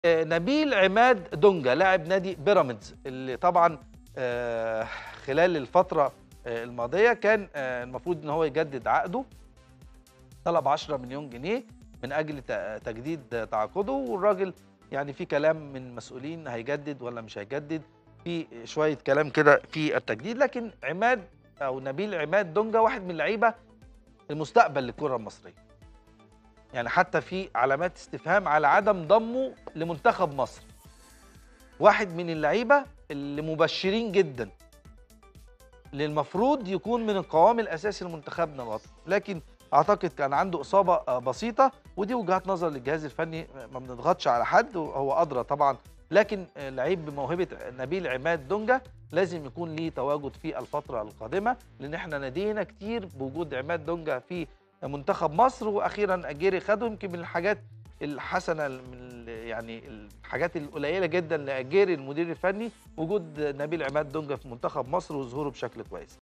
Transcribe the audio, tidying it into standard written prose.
نبيل عماد دونجا لاعب نادي بيراميدز اللي طبعا خلال الفترة الماضية كان المفروض ان هو يجدد عقده. طلب 10 مليون جنيه من اجل تجديد تعاقده، والراجل يعني في كلام من مسؤولين هيجدد ولا مش هيجدد، في شوية كلام كده في التجديد. لكن عماد او نبيل عماد دونجا واحد من اللعيبة المستقبل للكرة المصرية، يعني حتى في علامات استفهام على عدم ضمه لمنتخب مصر. واحد من اللعيبه اللي مبشرين جدا، اللي المفروض يكون من القوام الاساسي لمنتخبنا الوطني، لكن اعتقد كان عنده اصابه بسيطه، ودي وجهات نظر للجهاز الفني، ما بنضغطش على حد وهو ادرى طبعا. لكن لعيب بموهبه نبيل عماد دونجا لازم يكون ليه تواجد في الفتره القادمه، لان احنا نادينا كتير بوجود عماد دونجا في منتخب مصر، واخيرا اجيري خده. يمكن من الحاجات الحسنه، من يعني الحاجات القليله جدا لاجيري المدير الفني وجود نبيل عماد دونجا في منتخب مصر وظهوره بشكل كويس.